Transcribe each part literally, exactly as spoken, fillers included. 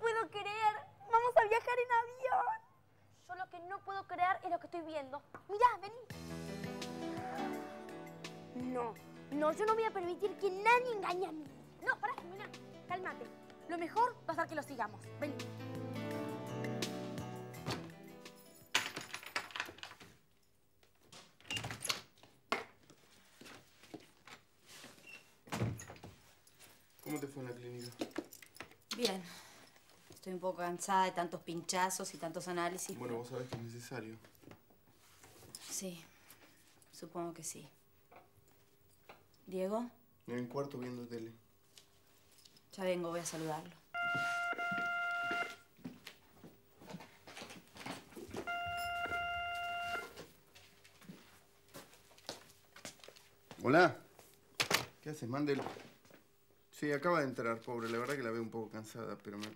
puedo creer. Vamos a viajar en avión. Yo lo que no puedo creer es lo que estoy viendo. Mirá, vení. No, no, yo no voy a permitir que nadie engañe a mí. No, pará, Jimena, cálmate. Lo mejor va a ser que lo sigamos. Vení. ¿Cómo te fue en la clínica? Bien. Estoy un poco cansada de tantos pinchazos y tantos análisis. Bueno, vos sabés que es necesario. Sí, supongo que sí. ¿Diego? En el cuarto viendo tele. Ya vengo, voy a saludarlo. Hola. ¿Qué haces? Mándelo. Sí, acaba de entrar, pobre. La verdad que la veo un poco cansada, pero me...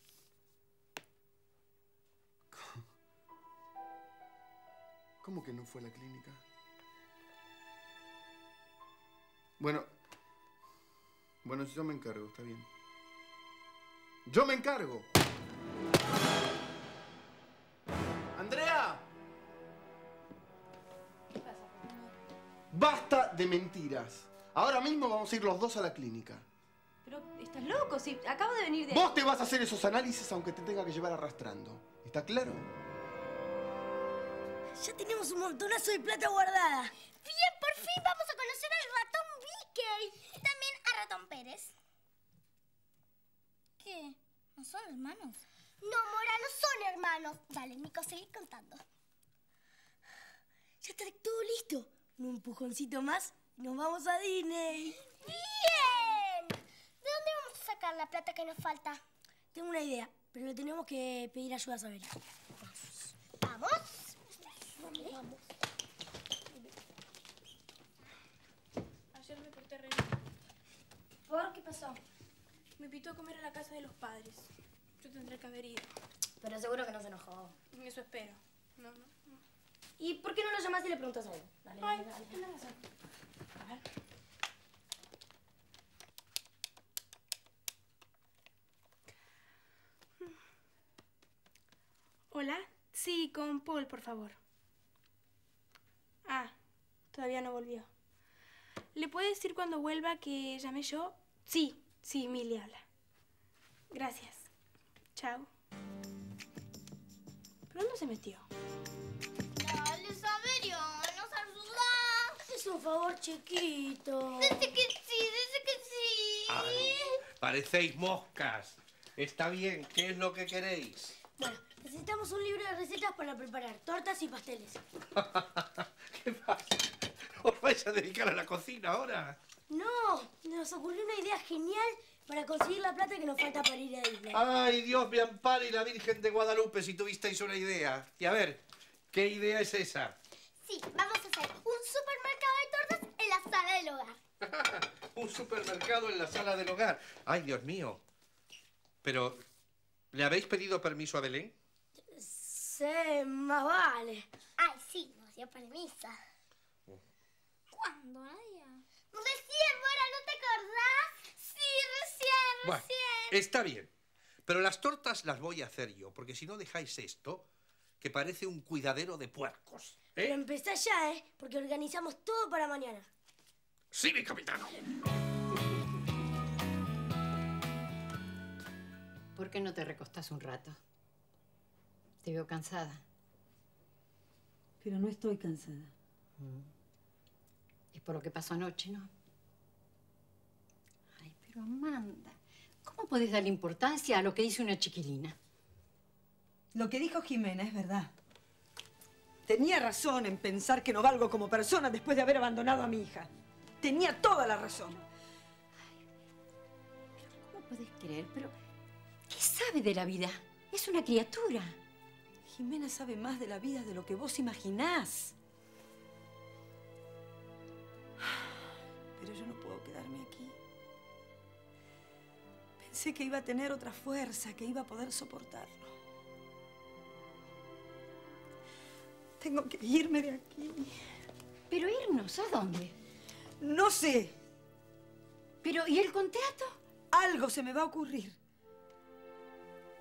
¿Cómo que no fue a la clínica? Bueno... Bueno, yo me encargo, está bien. ¡Yo me encargo! ¡Andrea! ¿Qué pasa, Fernando? ¡Basta de mentiras! Ahora mismo vamos a ir los dos a la clínica. Pero estás loco, si acabo de venir de... Vos te vas a hacer esos análisis aunque te tenga que llevar arrastrando. ¿Está claro? Ya tenemos un montonazo de plata guardada. Bien, por fin vamos a conocer al ratón Mickey. Y también a ratón Pérez. ¿Qué? ¿No son hermanos? No, Mora, no son hermanos. Dale, Nico, seguí contando. Ya está todo listo. Un empujoncito más y nos vamos a Disney. ¡Bien! ¿De dónde vamos a sacar la plata que nos falta? Tengo una idea, pero le tenemos que pedir ayuda a Sabela. ¿Vamos? Vamos, vamos. Ayer me porté re bien. ¿Por qué pasó? Me invitó a comer a la casa de los padres. Yo tendré que haber ido. Pero seguro que no se enojó. Eso espero. No, no, no. ¿Y por qué no lo llamás y le preguntas algo? Dale, Ay, dale, dale. tenés razón. A ver. Hola. Sí, con Paul, por favor. Ah, todavía no volvió. ¿Le puede decir cuando vuelva que llamé yo? Sí, sí, Mili habla. Gracias. Chao. ¿Pero dónde se metió? Dale, Saberio, ¿nos ayudas? Es un favor chiquito. Dice que sí, dice que sí. Ay, parecéis moscas. Está bien, ¿qué es lo que queréis? Bueno, necesitamos un libro de recetas para preparar tortas y pasteles. ¿Qué pasa? ¿Os vais a dedicar a la cocina ahora? No, nos ocurrió una idea genial para conseguir la plata que nos falta para ir a Disney. Ay, Dios me ampare y la Virgen de Guadalupe si tuvisteis una idea. Y a ver, ¿qué idea es esa? Sí, vamos a hacer un supermercado de tortas en la sala del hogar. Un supermercado en la sala del hogar. Ay, Dios mío. Pero, ¿le habéis pedido permiso a Belén? Sí, más vale. Ay, sí, nos dio permiso. ¿Cuándo, Nadia? Recién, Mora, ¿no te acordás? Sí, recién, Bueno, recién. está bien. Pero las tortas las voy a hacer yo, porque si no dejáis esto, que parece un cuidadero de puercos. ¿Eh? Pero empezá ya, ¿eh? Porque organizamos todo para mañana. Sí, mi capitán. ¿Por qué no te recostás un rato? Te veo cansada. Pero no estoy cansada. Es por lo que pasó anoche, ¿no? Ay, pero Amanda, ¿cómo podés darle importancia a lo que dice una chiquilina? Lo que dijo Jimena es verdad. Tenía razón en pensar que no valgo como persona después de haber abandonado a mi hija. Tenía toda la razón. Ay, pero ¿cómo podés creer? Pero, ¿qué sabe de la vida? Es una criatura. Jimena sabe más de la vida de lo que vos imaginás. Pero yo no puedo quedarme aquí. Pensé que iba a tener otra fuerza, que iba a poder soportarlo. Tengo que irme de aquí. ¿Pero irnos? ¿A dónde? No sé. ¿Pero y el contrato? Algo se me va a ocurrir.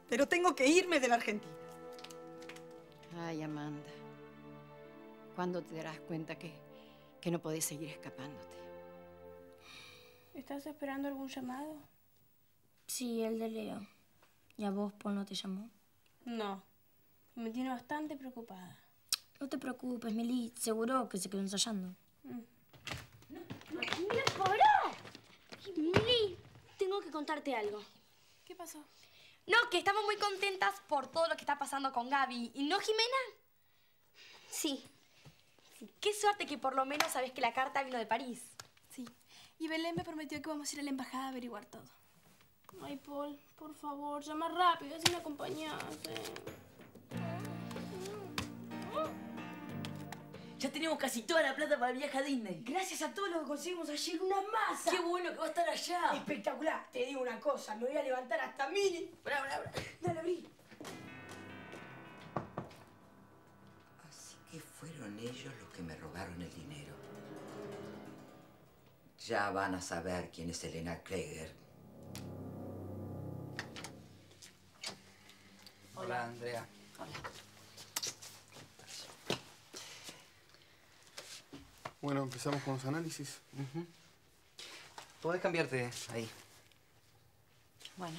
Pero tengo que irme de la Argentina. Ay, Amanda. ¿Cuándo te darás cuenta que, que no podés seguir escapándote? ¿Estás esperando algún llamado? Sí, el de Leo. ¿Y a vos, Paul, no te llamó? No. Me tiene bastante preocupada. No te preocupes, Mili. Seguro que se quedó ensayando. Mm. ¡Mira, pará! Mili, tengo que contarte algo. ¿Qué pasó? No, que estamos muy contentas por todo lo que está pasando con Gaby. ¿Y no, Jimena? Sí. Sí. Qué suerte que por lo menos sabes que la carta vino de París. Sí. Y Belén me prometió que vamos a ir a la embajada a averiguar todo. Ay, Paul, por favor, llama rápido, así me acompañas. Ya tenemos casi toda la plata para el viaje a Disney. Gracias a todo lo que conseguimos ayer, una masa. ¡Qué bueno que va a estar allá! Espectacular. Te digo una cosa, me voy a levantar hasta mil. Bra, bra, bra. Dale, abrí. Así que fueron ellos los que me robaron el dinero. Ya van a saber quién es Elena Kruger. Hola, Andrea. Hola. Bueno, empezamos con los análisis. Uh-huh. Podés cambiarte ahí. Bueno.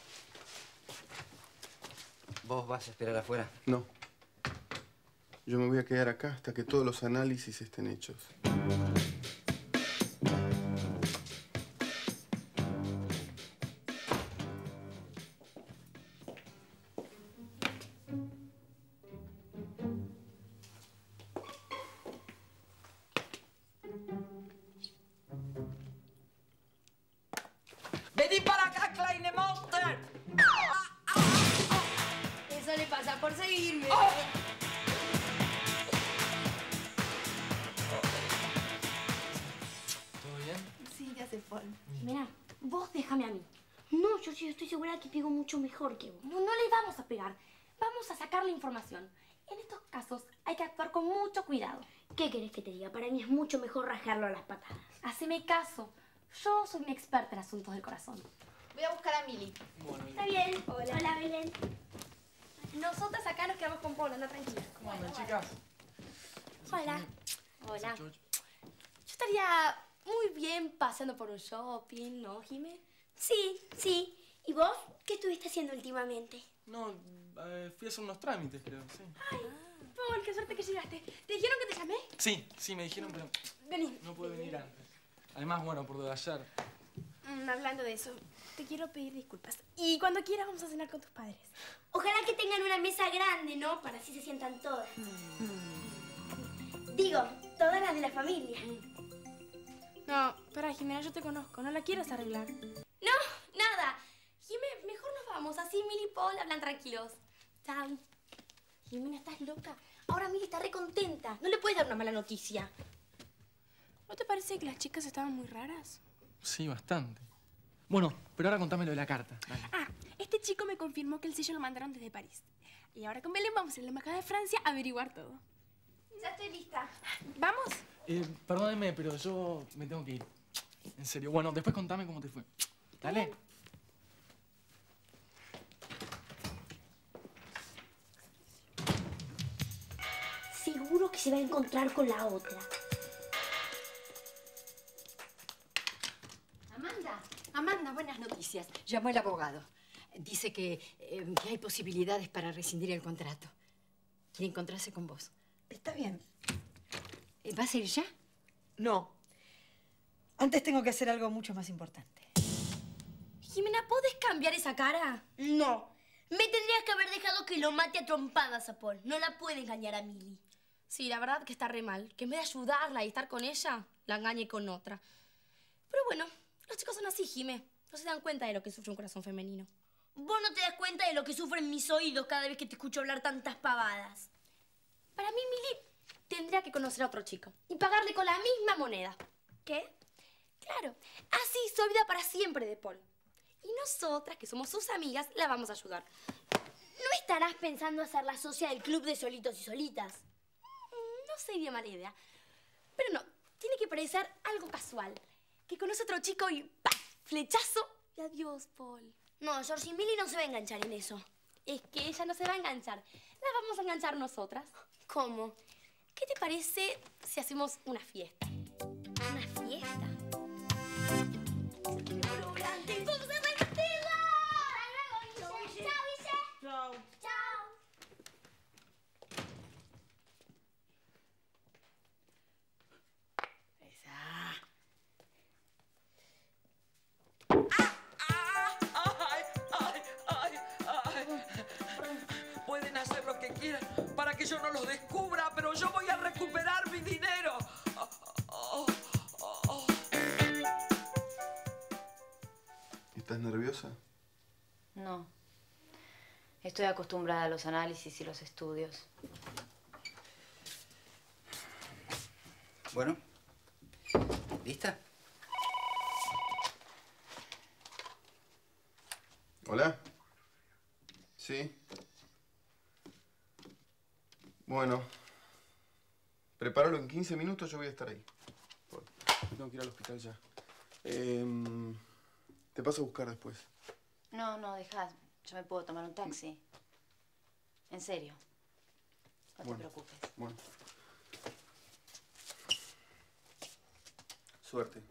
¿Vos vas a esperar afuera? No. Yo me voy a quedar acá hasta que todos los análisis estén hechos. ¡Vení para acá, Kleine Monster! Eso le pasa por seguirme. ¡Oh! ¿Todo bien? Sí, ya se fue. Mira, vos déjame a mí. No, yo sí estoy segura que pego mucho mejor que vos. No, no le vamos a pegar. Vamos a sacar la información. En estos casos hay que actuar con mucho cuidado. ¿Qué querés que te diga? Para mí es mucho mejor rajarlo a las patadas. Haceme caso. Yo soy una experta en asuntos del corazón. Voy a buscar a Mili. Bueno, Está bien. Hola. Hola, Belén. Nosotras acá nos quedamos con Paula, anda tranquila. ¿Cómo andan, chicas? Hola. Hola. Yo estaría muy bien paseando por un shopping, ¿no, Jimé? Sí, sí. ¿Y vos? ¿Qué estuviste haciendo últimamente? No, eh, fui a hacer unos trámites, creo, sí. Ay, Paul, qué suerte que llegaste. ¿Te dijeron que te llamé? Sí, sí, me dijeron, pero Vení. no pude venir antes. Además, bueno, por lo de ayer. Mm, hablando de eso, te quiero pedir disculpas. Y cuando quieras vamos a cenar con tus padres. Ojalá que tengan una mesa grande, ¿no? Para así se sientan todas. Digo, todas las de la familia. No, para Jimena, yo te conozco. No la quieras arreglar. No, nada. Jimé, mejor nos vamos. Así Mili y Paul hablan tranquilos. Chao. Jimena, ¿estás loca? Ahora Mili está re contenta. No le puedes dar una mala noticia. ¿No te parece que las chicas estaban muy raras? Sí, bastante. Bueno, pero ahora contame lo de la carta. Dale. Ah, este chico me confirmó que el sello lo mandaron desde París. Y ahora con Belén vamos a la embajada de Francia a averiguar todo. Ya estoy lista. ¿Vamos? Eh, perdóneme, pero yo me tengo que ir. En serio. Bueno, después contame cómo te fue. Dale. Seguro que se va a encontrar con la otra. Amanda, Amanda, buenas noticias. Llamó el abogado. Dice que, eh, que hay posibilidades para rescindir el contrato. Quiere encontrarse con vos. Está bien. Eh, ¿Vas a ir ya? No. Antes tengo que hacer algo mucho más importante. Jimena, ¿podés cambiar esa cara? No. Me tendrías que haber dejado que lo mate a trompadas a Paul. No la puede engañar a Mili. Sí, la verdad que está re mal. Que en vez de ayudarla y estar con ella, la engañe con otra. Pero bueno, los chicos son así, Jimé. No se dan cuenta de lo que sufre un corazón femenino. Vos no te das cuenta de lo que sufren mis oídos cada vez que te escucho hablar tantas pavadas. Para mí, Mili tendría que conocer a otro chico y pagarle con la misma moneda. ¿Qué? Claro, así se olvida para siempre de Paul. Y nosotras, que somos sus amigas, la vamos a ayudar. ¿No estarás pensando hacer la socia del club de solitos y solitas? No sería mala idea. Pero no, tiene que parecer algo casual. Que conoce a otro chico y ¡paf! Flechazo y adiós, Paul. No, Georgie y Milly no se va a enganchar en eso. Es que ella no se va a enganchar. La vamos a enganchar nosotras. ¿Cómo? ¿Qué te parece si hacemos una fiesta? ¿Una fiesta? ¡Vamos a divertirla! ¡Chao, Guille! Chao. ¡Chao! ¡Ay, ay, ay, ay! Pueden hacer lo que quieran para que yo no los descubra, pero yo voy a recuperar mi dinero. Oh, oh, oh. ¿Estás nerviosa? No. Estoy acostumbrada a los análisis y los estudios. Bueno. ¿Lista? ¿Hola? Sí. Bueno. Prepáralo en quince minutos, yo voy a estar ahí. Bueno, tengo que ir al hospital ya. Eh, te paso a buscar después. No, no, dejá. Yo me puedo tomar un taxi. En serio. No Bueno, te preocupes. Bueno. Suerte.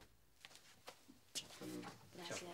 Gracias.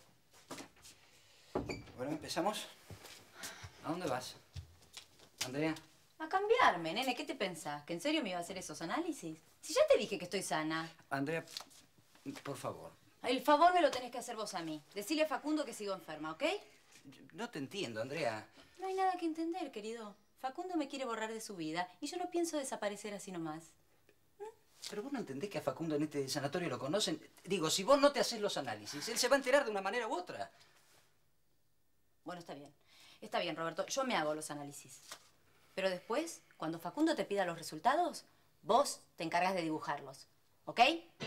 Bueno, ¿empezamos? ¿A dónde vas? Andrea. A cambiarme, nene. ¿Qué te pensás? ¿Que en serio me iba a hacer esos análisis? Si ya te dije que estoy sana. Andrea, por favor. El favor me lo tenés que hacer vos a mí. Decile a Facundo que sigo enferma, ¿ok? No te entiendo, Andrea. No hay nada que entender, querido. Facundo me quiere borrar de su vida y yo no pienso desaparecer así nomás. Pero vos no entendés que a Facundo en este sanatorio lo conocen. Digo, si vos no te haces los análisis, él se va a enterar de una manera u otra. Bueno, está bien. Está bien, Roberto. Yo me hago los análisis. Pero después, cuando Facundo te pida los resultados, vos te encargas de dibujarlos. ¿Ok?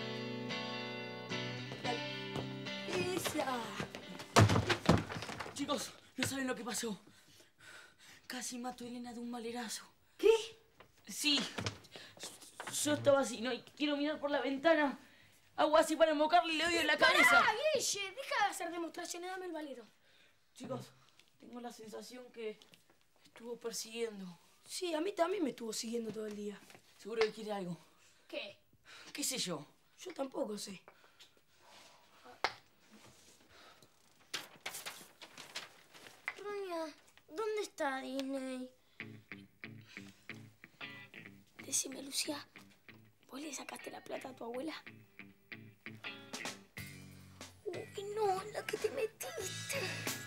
¡Esa! Chicos, no saben lo que pasó. Casi mato a Elena de un malerazo. ¿Qué? Sí. Yo estaba así, ¿no? Y quiero mirar por la ventana. Hago así para invocarle y le doy en la cabeza. ¡Pará, Guille! Deja de hacer demostraciones, dame el valero. Chicos, tengo la sensación que estuvo persiguiendo. Sí, a mí también me estuvo siguiendo todo el día. Seguro que quiere algo. ¿Qué? ¿Qué sé yo? Yo tampoco sé. Doña, ¿dónde está Disney? Decime, Lucía, ¿vos le sacaste la plata a tu abuela? Uy, no, la que te metiste.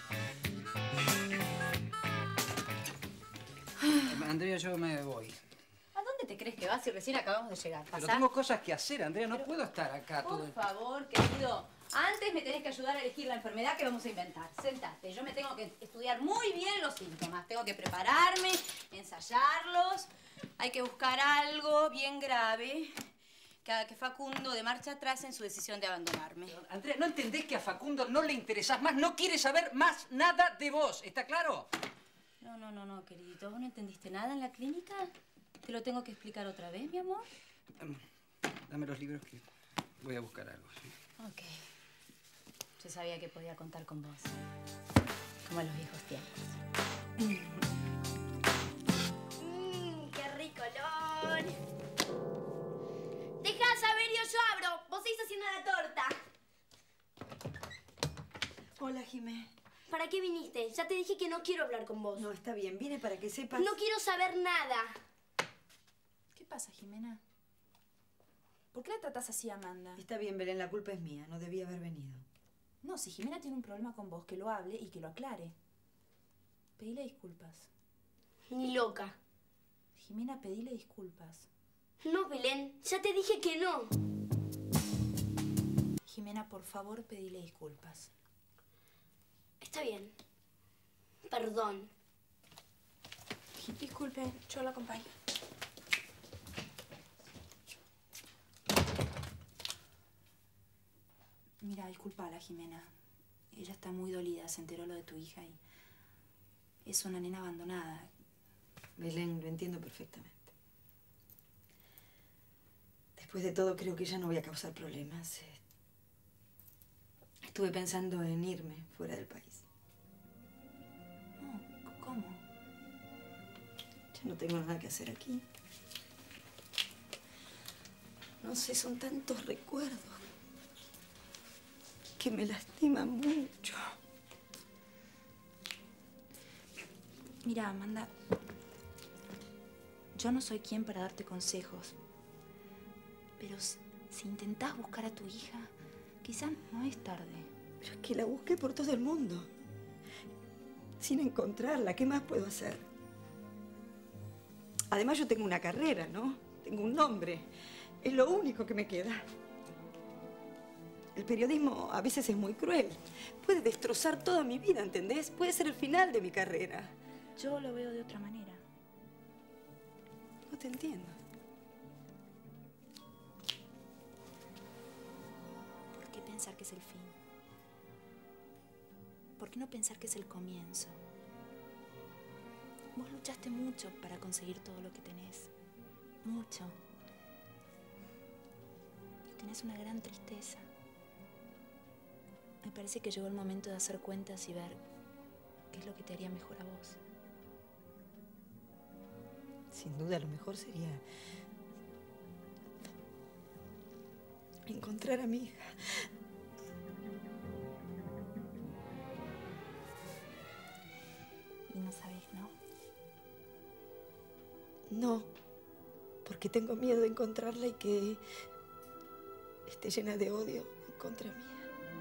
Andrea, yo me voy. ¿A dónde te crees que vas si recién acabamos de llegar? Pero ¿Pasá? tengo cosas que hacer, Andrea. No Pero- puedo estar acá todo Por el... favor, querido. Antes me tenés que ayudar a elegir la enfermedad que vamos a inventar. Sentate. Yo me tengo que estudiar muy bien los síntomas. Tengo que prepararme, ensayarlos. Hay que buscar algo bien grave que haga que Facundo de marcha atrás en su decisión de abandonarme. Andrea, ¿no entendés que a Facundo no le interesás más? No quiere saber más nada de vos. ¿Está claro? No, no, no, no, queridito. ¿Vos no entendiste nada en la clínica? ¿Te lo tengo que explicar otra vez, mi amor? Dame los libros que voy a buscar algo. ¿sí? Ok. Yo sabía que podía contar con vos. Como en los viejos tiempos. Mmm, qué rico olor. Dejá saber, yo abro. Vos seguís haciendo la torta. Hola, Jimé. ¿Para qué viniste? Ya te dije que no quiero hablar con vos. No, está bien. Vine para que sepas... No quiero saber nada. ¿Qué pasa, Jimena? ¿Por qué la tratás así a Amanda? Está bien, Belén. La culpa es mía. No debía haber venido. No, si Jimena tiene un problema con vos, que lo hable y que lo aclare. Pedile disculpas. Ni loca. Jimena, pedile disculpas. No, Belén. Ya te dije que no. Jimena, por favor, pedile disculpas. Está bien. Perdón. Disculpe, yo la acompaño. Mira, disculpala, Jimena. Ella está muy dolida, se enteró lo de tu hija y... es una nena abandonada. Belén, lo entiendo perfectamente. Después de todo, creo que ya no voy a causar problemas. Eh, Estuve pensando en irme fuera del país. Ya no tengo nada que hacer aquí. No sé, son tantos recuerdos que me lastiman mucho. Mira, Amanda, yo no soy quien para darte consejos, pero si, si intentás buscar a tu hija, quizás no es tarde. Pero es que la busqué por todo el mundo. Sin encontrarla, ¿qué más puedo hacer? Además, yo tengo una carrera, ¿no? Tengo un nombre. Es lo único que me queda. El periodismo a veces es muy cruel. Puede destrozar toda mi vida, ¿entendés? Puede ser el final de mi carrera. Yo lo veo de otra manera. No te entiendo. ¿Por qué pensar que es el fin? ¿Por qué no pensar que es el comienzo? Vos luchaste mucho para conseguir todo lo que tenés. Mucho. Y tenés una gran tristeza. Me parece que llegó el momento de hacer cuentas y ver qué es lo que te haría mejor a vos. Sin duda, lo mejor sería encontrar a mi hija. Y no sabés, ¿no? No, porque tengo miedo de encontrarla y que esté llena de odio en contra mía.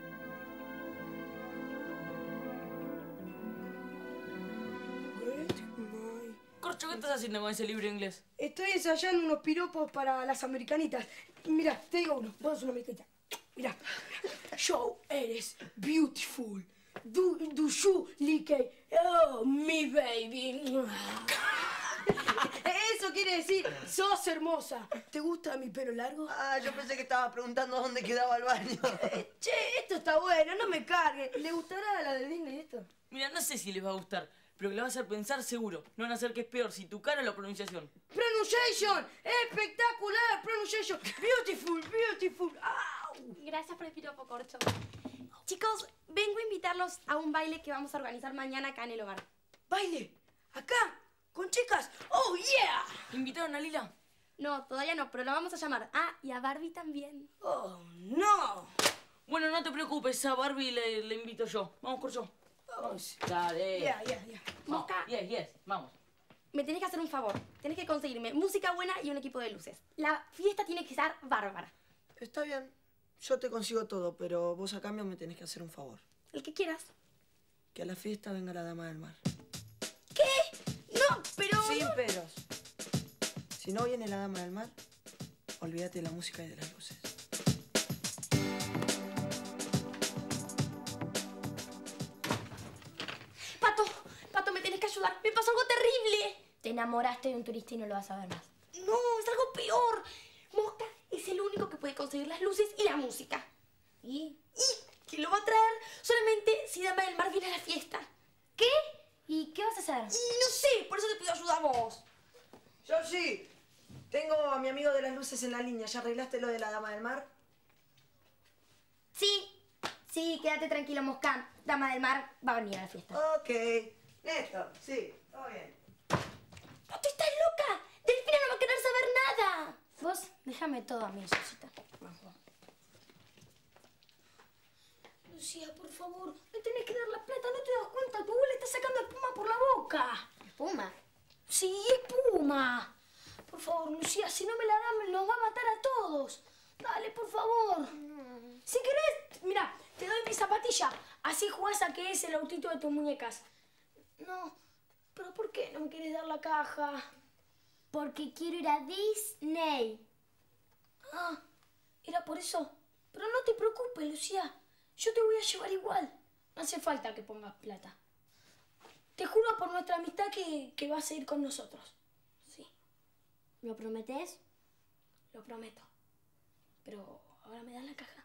Corcho, ¿qué estás haciendo con ese libro inglés? Estoy ensayando unos piropos para las americanitas. Mira, te digo uno. Vos sos una americanita. Mira. Yo eres beautiful. Do, do you like oh, me baby. Eso quiere decir, sos hermosa. ¿Te gusta mi pelo largo? Ah, yo pensé que estaba preguntando dónde quedaba el baño. Eh, che, esto está bueno, no me cargues. ¿Le gustará la del Disney esto? Mira, no sé si les va a gustar, pero que le va a hacer pensar seguro. No van a hacer que es peor, si tu cara o la pronunciación. Pronunciation, espectacular, pronunciation. Beautiful, beautiful. ¡Au! Gracias por el piropo, Corcho. Chicos, vengo a invitarlos a un baile que vamos a organizar mañana acá en el hogar. ¿Baile? ¿Acá? ¿Con chicas? ¡Oh, yeah! ¿Invitaron a Lila? No, todavía no, pero la vamos a llamar. Ah, y a Barbie también. ¡Oh, no! Bueno, no te preocupes, a Barbie le, le invito yo. Vamos, Corcho. Oh, sí. Dale. Ya, ya, ya. Mosca. Yes, yes, vamos. Me tenés que hacer un favor. Tenés que conseguirme música buena y un equipo de luces. La fiesta tiene que estar bárbara. Está bien. Yo te consigo todo, pero vos a cambio me tenés que hacer un favor. El que quieras. Que a la fiesta venga la dama del mar. ¿Qué? No, pero... Sin no. peros. Si no viene la dama del mar, olvídate de la música y de las luces. Pato, Pato, me tenés que ayudar. Me pasó algo terrible. Te enamoraste de un turista y no lo vas a ver más. No, es algo peor. Mosca es el único que puede conseguir las luces y la música. ¿Y? ¿Y quién lo va a traer? Solamente si Dama del Mar viene a la fiesta. ¿Qué? ¿Y qué vas a hacer? Y no sé, por eso te pido ayuda a vos. Yo sí. Tengo a mi amigo de las luces en la línea. ¿Ya arreglaste lo de la dama del mar? Sí. Sí, quédate tranquilo, Mosca. Dama del Mar va a venir a la fiesta. Ok. Néstor, sí. Todo bien. ¡Pato, estás loca! Delfina no va a querer saber nada. Vos, déjame todo a mí, Susita. Lucía, por favor, me tenés que dar la plata. ¿No te das cuenta? Tu abuela está sacando espuma por la boca. ¿Espuma? Sí, espuma. Por favor, Lucía, si no me la dan, nos va a matar a todos. Dale, por favor. Mm. Si querés, mira, te doy mi zapatilla. Así jugás a que es el autito de tus muñecas. No, pero ¿por qué no me querés dar la caja? Porque quiero ir a Disney. Ah, ¿era por eso? Pero no te preocupes, Lucía. Yo te voy a llevar igual. No hace falta que pongas plata. Te juro por nuestra amistad que, que vas a ir con nosotros. Sí. ¿Lo prometés? Lo prometo. Pero ahora me das la caja.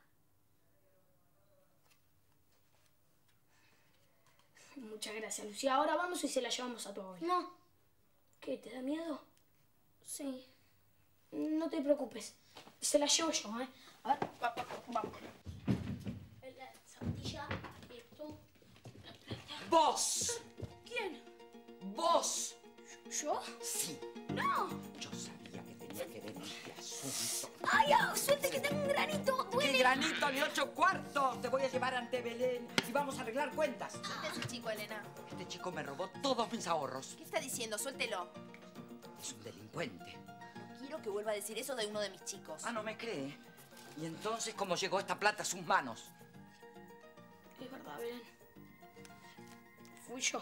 Muchas gracias, Lucía. Ahora vamos y se la llevamos a tu abuela. No. ¿Qué? ¿Te da miedo? Sí. No te preocupes. Se la llevo yo, ¿eh? A ver, vamos. La zapatilla, esto. ¡Vos! ¿Quién? ¡Vos! ¿Yo? Sí. ¡No! Yo sabía que tenía que ver este asunto. ¡Ay, au! ¡Suelte que tengo un granito! ¡Duele! ¡Qué granito ni ocho cuartos! Te voy a llevar ante Belén y vamos a arreglar cuentas. ¿Quién es el chico, Elena? Este chico me robó todos mis ahorros. ¿Qué está diciendo? Suéltelo. Es un delincuente. Quiero que vuelva a decir eso de uno de mis chicos. Ah, ¿no me cree? ¿Y entonces cómo llegó esta plata a sus manos? Es verdad, Belén. Fui yo.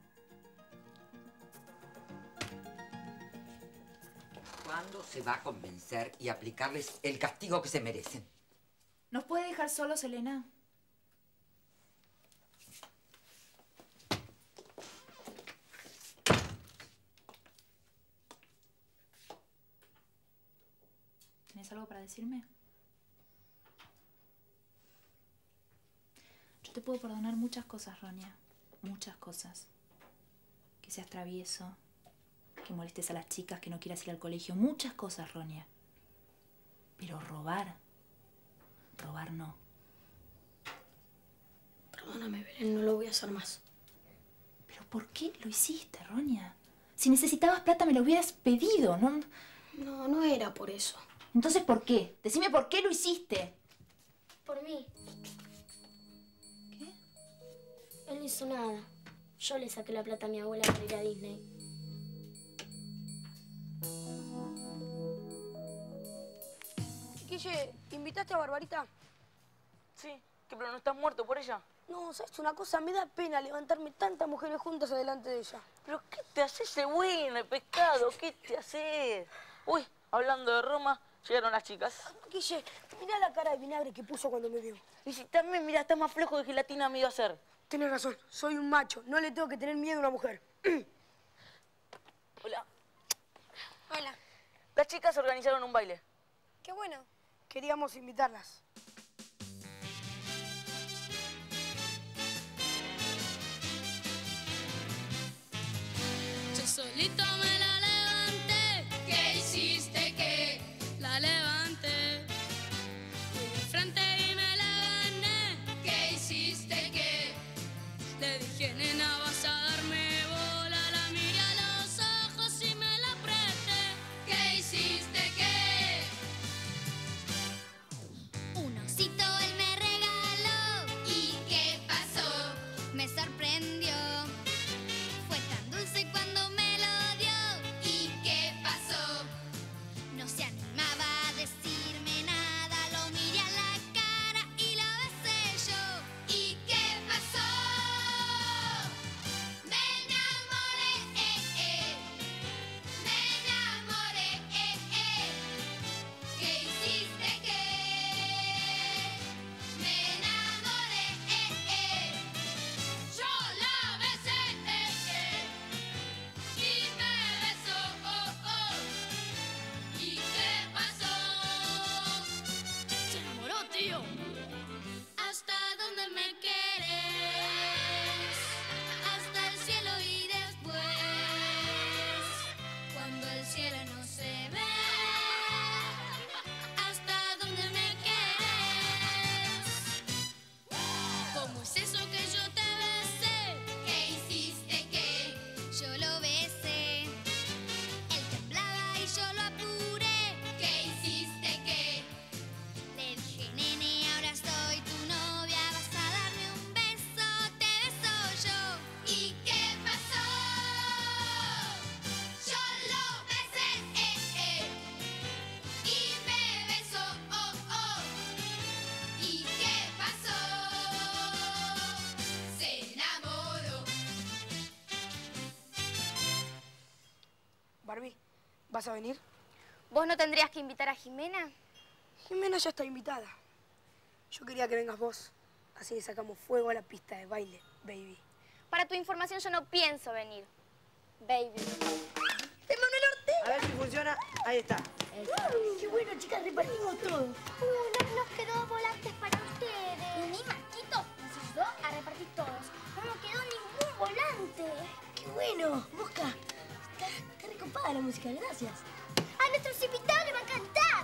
¿Cuándo se va a convencer y aplicarles el castigo que se merecen? ¿Nos puede dejar solos, Elena? ¿Tienes algo para decirme? Yo te puedo perdonar muchas cosas, Ronia. Muchas cosas. Que seas travieso, que molestes a las chicas, que no quieras ir al colegio. Muchas cosas, Ronia. Pero robar... Robar no. Perdóname, Belén, no lo voy a hacer más. ¿Pero por qué lo hiciste, Ronia? Si necesitabas plata me lo hubieras pedido, ¿no? No, no era por eso. Entonces, ¿por qué? Decime por qué lo hiciste. Por mí. ¿Qué? Él no hizo nada. Yo le saqué la plata a mi abuela para ir a Disney. Guille, ¿invitaste a Barbarita? Sí, que pero no estás muerto por ella. No, ¿sabes una cosa? Me da pena levantarme tantas mujeres juntas adelante de ella. ¿Pero qué te haces ese bueno, pescado? ¿Qué te haces? Uy, hablando de Roma, llegaron las chicas. Guille, mirá la cara de vinagre que puso cuando me vio. Y si también, mira, está más flojo de gelatina me iba a hacer. Tienes razón, soy un macho. No le tengo que tener miedo a una mujer. Hola. Hola. Las chicas organizaron un baile. Qué bueno. Queríamos invitarlas. Yo solito me la levanté. ¿Qué hiciste? ¿Qué? La levanté. Fui de frente y me la gané. ¿Qué hiciste? ¿Qué? Le dije, nena, vas a darme bola. La miré a los ojos y me la apreté. ¿Qué hiciste? ¿Qué? Un osito él me regaló. ¿Y qué pasó? Me sorprendió. Fue tan dulce cuando me lo dio. ¿Y qué pasó? No se animaba a decirme nada. Lo miré a la cara y lo besé yo. ¿Y qué pasó? Me enamoré, eh, eh. Me enamoré, eh, eh. ¿Qué hiciste? ¿Qué? Me enamoré, eh, eh. Yo la besé, eh, eh. Y me besó, oh, oh. ¿Y qué pasó? Se enamoró, tío. ¿Hasta dónde me quieres? Hasta el cielo y después, cuando el cielo no se ve. ¿Hasta dónde me quieres? ¿Cómo es eso que yo te besé? ¿Qué hiciste? ¿Qué? Yo lo besé. Él temblaba y yo lo apuré. ¿Qué hiciste? ¿Qué? Le dije, nene, ahora soy tu novia. Vas a darme un beso, te beso yo. ¿Y qué pasó? Yo lo besé, eh, eh. Y me besó, oh, oh. ¿Y qué pasó? Se enamoró. Barbie, ¿vas a venir? ¿Vos no tendrías que invitar a Jimena? Jimena ya está invitada. Yo quería que vengas vos. Así le sacamos fuego a la pista de baile, baby. Para tu información, yo no pienso venir. Baby. ¡Emanuel Ortega! A ver si funciona. Ahí está. Qué bueno, chicas, repartimos todo. Uh, nos quedó volantes para ustedes. Y mi Marquito nos ayudó a repartir todos. No nos quedó ningún volante. Qué bueno. Mosca, está, está recopada la música, gracias. A nuestros invitados les va a cantar.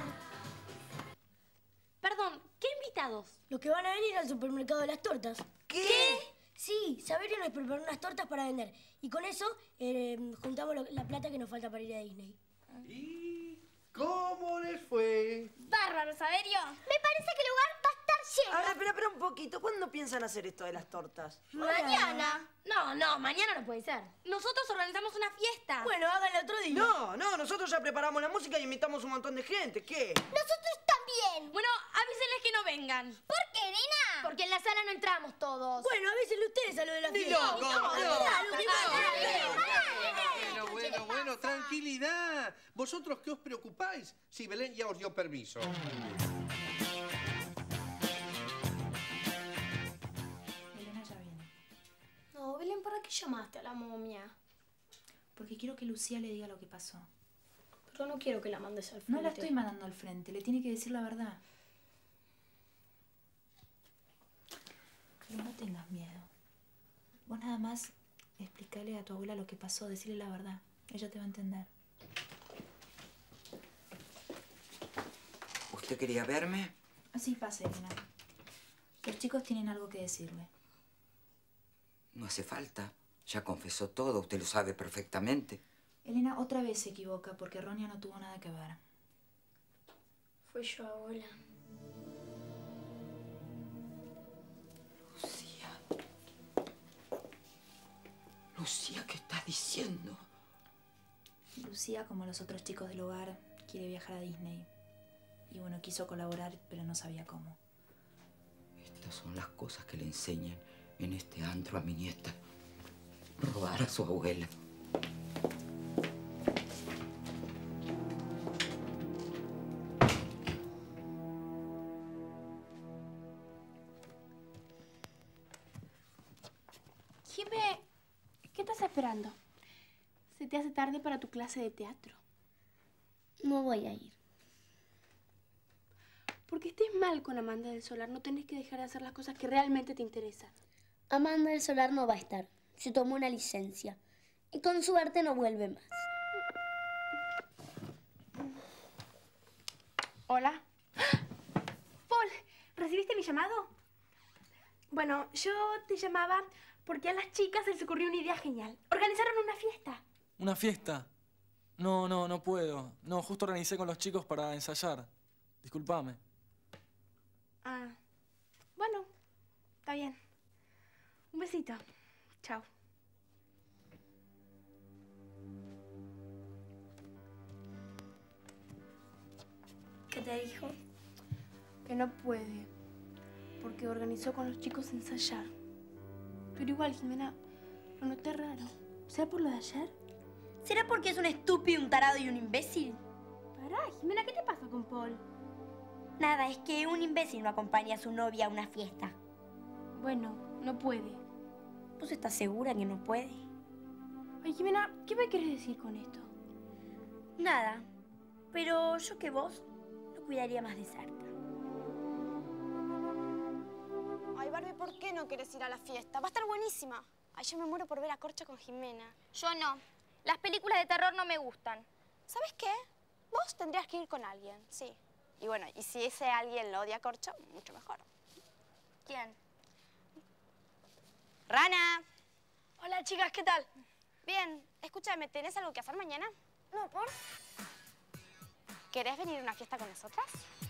Perdón, ¿qué invitados? Los que van a venir al supermercado de las tortas. ¿Qué? Sí, Saberio nos preparó unas tortas para vender. Y con eso eh, juntamos lo- la plata que nos falta para ir a Disney. ¿Y cómo les fue? Bárbaro, Saberio. Me parece que el lugar va a estar lleno. A ver, espera, espera un poquito. ¿Cuándo piensan hacer esto de las tortas? Mañana. No, no, mañana no puede ser. Nosotros organizamos una fiesta. Bueno, háganlo otro día. No, no, nosotros ya preparamos la música y invitamos un montón de gente. ¿Qué? Nosotros también. Bueno, avísenles que no vengan. ¿Por qué, nena? Porque en la sala no entramos todos. Bueno, avísenle ustedes a lo de la Ni fiesta. loco, No, no. claro, No, que no, vayan. Bueno, bueno, bueno, tranquilidad. ¿Vosotros qué os preocupáis? Si Belén ya os dio permiso. Elena ya viene. No, Belén, ¿para qué llamaste a la momia? Porque quiero que Lucía le diga lo que pasó. Pero no quiero que la mandes al frente. No la estoy mandando al frente, le tiene que decir la verdad. Pero no tengas miedo. Vos nada más explicarle a tu abuela lo que pasó, decirle la verdad. Ella te va a entender. ¿Usted quería verme? Así pasa, Elena. Los chicos tienen algo que decirle. No hace falta. Ya confesó todo, usted lo sabe perfectamente. Elena otra vez se equivoca porque Ronia no tuvo nada que ver. Fue yo, abuela. Lucía. Lucía, ¿qué estás diciendo? Lucía, como los otros chicos del hogar, quiere viajar a Disney. Y bueno, quiso colaborar, pero no sabía cómo. Estas son las cosas que le enseñan en este antro a mi nieta. Robar a su abuela. Jime, ¿qué estás esperando? Se te hace tarde para tu clase de teatro. No voy a ir. Porque estés mal con Amanda del Solar, no tenés que dejar de hacer las cosas que realmente te interesan. Amanda del Solar no va a estar. Se tomó una licencia. Y con suerte no vuelve más. Hola. Paul, ¿recibiste mi llamado? Bueno, yo te llamaba porque a las chicas se les ocurrió una idea genial. Organizaron una fiesta. ¿Una fiesta? No, no, no puedo. No, justo organicé con los chicos para ensayar. Disculpame. Ah, bueno, está bien. Un besito. Chao. ¿Qué te dijo? Que no puede, porque organizó con los chicos ensayar. Pero igual, Jimena, lo noté raro. ¿Será por lo de ayer? ¿Será porque es un estúpido, un tarado y un imbécil? Pará, Jimena, ¿qué te pasa con Paul? Nada, es que un imbécil no acompaña a su novia a una fiesta. Bueno, no puede. ¿Vos estás segura que no puede? Ay, Jimena, ¿qué me quieres decir con esto? Nada, pero yo que vos lo cuidaría más de cerca. Ay, Barbie, ¿por qué no querés ir a la fiesta? Va a estar buenísima. Ay, yo me muero por ver a Corcha con Jimena. Yo no. Las películas de terror no me gustan. ¿Sabes qué? Vos tendrías que ir con alguien, sí. Y bueno, y si ese alguien lo odia a Corcha, mucho mejor. ¿Quién? ¡Rana! Hola, chicas, ¿qué tal? Bien, escúchame, ¿tenés algo que hacer mañana? No, ¿por? ¿Querés venir a una fiesta con nosotras?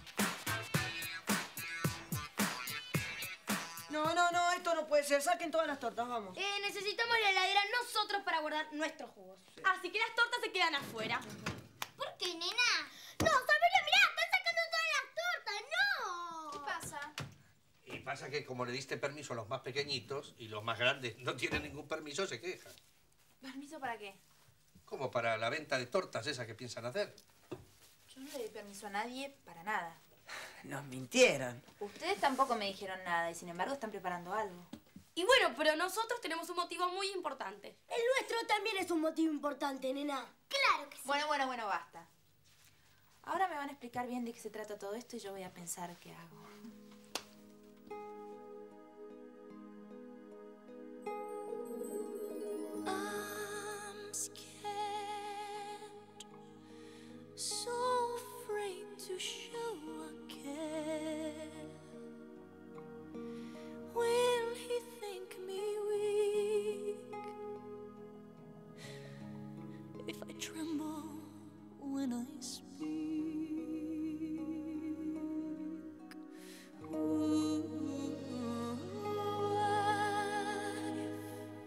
No, no, no, esto no puede ser. Saquen todas las tortas, vamos. Eh, necesitamos la heladera nosotros para guardar nuestros jugos. Así que las tortas se quedan afuera. ¿Por qué, nena? No, Saberio, mirá, están sacando todas las tortas, ¡no! ¿Qué pasa? Y pasa que como le diste permiso a los más pequeñitos y los más grandes no tienen ningún permiso, se quejan. ¿Permiso para qué? Como para la venta de tortas esa que piensan hacer. Yo no le di permiso a nadie para nada. Nos mintieron. Ustedes tampoco me dijeron nada y sin embargo están preparando algo. Y bueno, pero nosotros tenemos un motivo muy importante. El nuestro también es un motivo importante, nena. Claro que sí. Bueno, bueno, bueno, basta. Ahora me van a explicar bien de qué se trata todo esto y yo voy a pensar qué hago. I'm scared, so afraid to show I care. Will he think me weird? tremble when I speak. Ooh, what if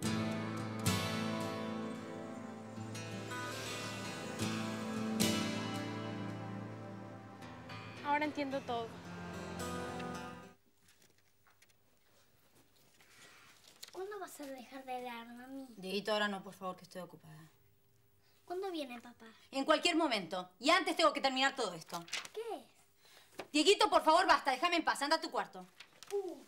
Ahora entiendo todo. ¿Cuándo vas a dejar de hablar, mami? Dieguito, ahora no, por favor, que estoy ocupada. ¿Cuándo viene papá? En cualquier momento. Y antes tengo que terminar todo esto. ¿Qué es? Dieguito, por favor, basta. Déjame en paz. Anda a tu cuarto. Uh.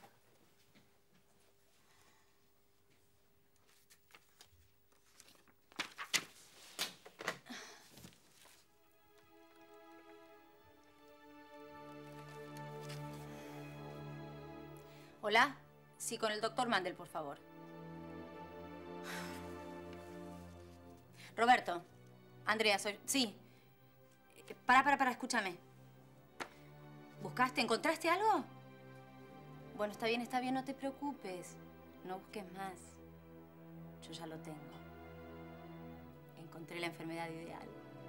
¿Hola? Sí, con el doctor Mandel, por favor. Roberto. Andrea, soy... Sí. Para, para, para, escúchame. ¿Buscaste? ¿Encontraste algo? Bueno, está bien, está bien, no te preocupes. No busques más. Yo ya lo tengo. Encontré la enfermedad ideal.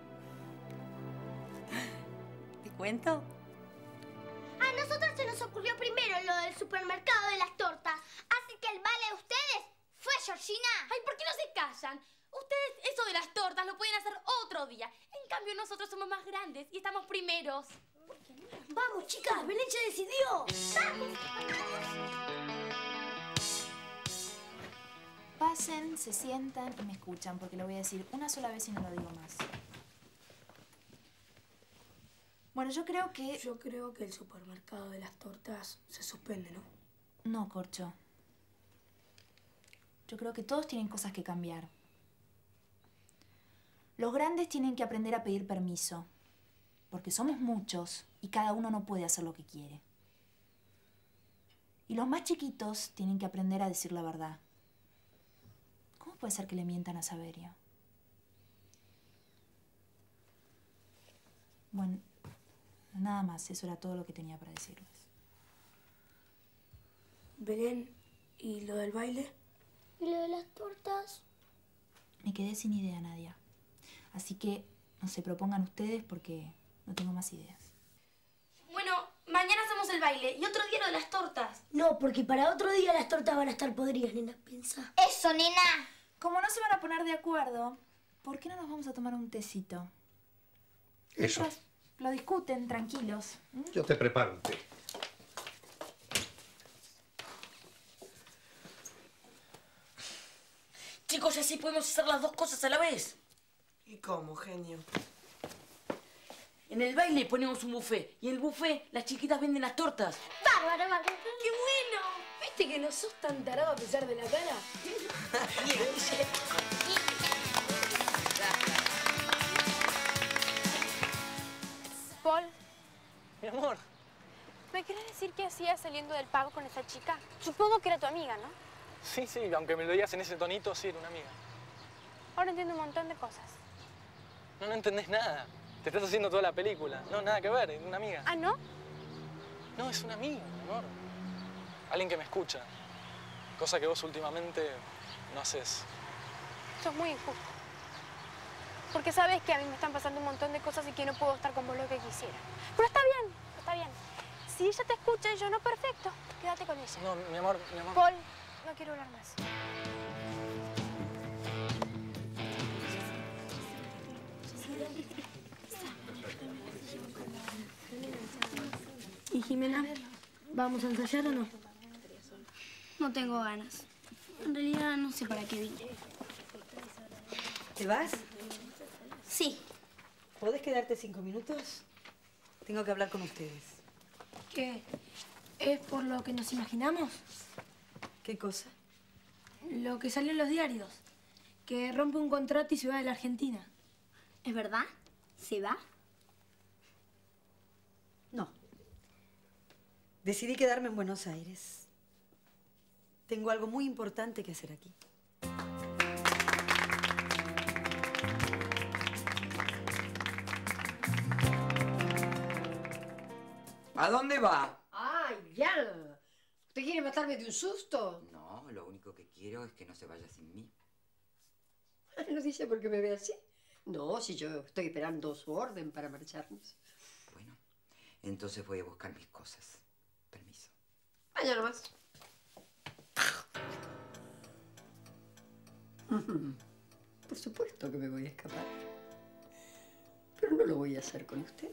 ¿Te cuento? A nosotros se nos ocurrió primero lo del supermercado de las tortas. Así que el vale de ustedes fue Georgina. Ay, ¿por qué no se callan? Ustedes eso de las tortas lo pueden hacer otro día. En cambio, nosotros somos más grandes y estamos primeros. Vamos, chicas, Belén ya decidió. ¡Vamos! Pasen, se sientan y me escuchan, porque lo voy a decir una sola vez y no lo digo más. Bueno, yo creo que... Yo creo que el supermercado de las tortas se suspende, ¿no? No, Corcho. Yo creo que todos tienen cosas que cambiar. Los grandes tienen que aprender a pedir permiso, porque somos muchos y cada uno no puede hacer lo que quiere. Y los más chiquitos tienen que aprender a decir la verdad. ¿Cómo puede ser que le mientan a Saverio? Bueno, nada más, eso era todo lo que tenía para decirles. Belén, ¿y lo del baile? ¿Y lo de las tortas? Me quedé sin idea, Nadia. Así que, no se propongan ustedes porque no tengo más ideas. Bueno, mañana hacemos el baile y otro día lo de las tortas. No, porque para otro día las tortas van a estar podridas, nena. Piensa. ¡Eso, nena! Como no se van a poner de acuerdo, ¿por qué no nos vamos a tomar un tecito? Eso. Mientras lo discuten, tranquilos. ¿Mm? Yo te preparo un té. Chicos, así podemos hacer las dos cosas a la vez. ¿Y cómo, genio? En el baile ponemos un buffet y en el buffet las chiquitas venden las tortas. ¡Bárbaro, bárbaro! ¡Qué bueno! ¿Viste que no sos tan tarado a pesar de la cara? Paul, Mi amor. ¿me querés decir qué hacías saliendo del pago con esa chica? Supongo que era tu amiga, ¿no? Sí, sí, aunque me lo digas en ese tonito, sí, era una amiga. Ahora entiendo un montón de cosas. No, no entendés nada. Te estás haciendo toda la película. No, nada que ver, es una amiga. ¿Ah, no? No, es una amiga, mi amor. Alguien que me escucha. Cosa que vos últimamente no haces. Sos muy injusto. Porque sabes que a mí me están pasando un montón de cosas y que no puedo estar con vos lo que quisiera. Pero está bien, está bien. Si ella te escucha y yo no, perfecto. Quédate con ella. No, mi amor, mi amor. Paul, no quiero hablar más. ¿Y Jimena? ¿Vamos a ensayar o no? No tengo ganas. En realidad no sé para qué vine. ¿Te vas? Sí. ¿Podés quedarte cinco minutos? Tengo que hablar con ustedes. ¿Qué? ¿Es por lo que nos imaginamos? ¿Qué cosa? Lo que salió en los diarios. Que rompe un contrato y se va de la Argentina. ¿Es verdad? ¿Se va? No. Decidí quedarme en Buenos Aires. Tengo algo muy importante que hacer aquí. ¿A dónde va? ¡Ay, ya! ¿Usted quiere matarme de un susto? No, lo único que quiero es que no se vaya sin mí. ¿No dice por qué me ve así? No, si yo estoy esperando su orden para marcharnos. Bueno, entonces voy a buscar mis cosas. Permiso. Vaya nomás. Por supuesto que me voy a escapar. Pero no lo voy a hacer con usted.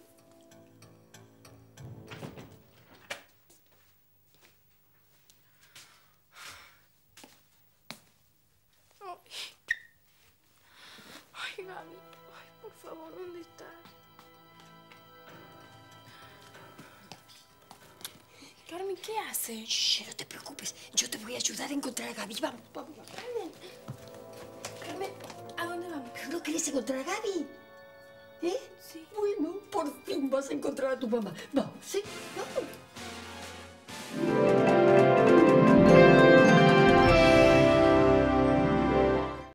Ay, Gaby. Ay, por favor, ¿dónde estás? Carmen, ¿qué hace? Shh, no te preocupes. Yo te voy a ayudar a encontrar a Gaby. Vamos, vamos. Carmen. Carmen, ¿a dónde vamos? ¿Pero no querés encontrar a Gaby? ¿Eh? Sí. Bueno, por fin vas a encontrar a tu mamá. Vamos, ¿sí? Vamos.